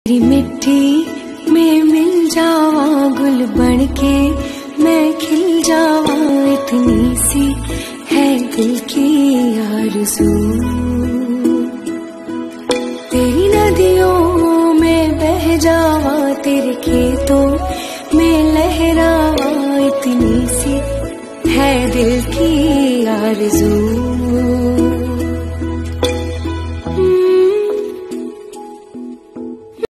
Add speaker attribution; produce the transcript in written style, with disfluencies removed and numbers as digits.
Speaker 1: तेरी मिट्टी में मिल जावा, गुल बन के मैं खिल जावा, इतनी सी है दिल की आरज़ू। तेरी नदियों में बह जावा, तेरे खेतों में लहरावा, इतनी सी है दिल की आरज़ू।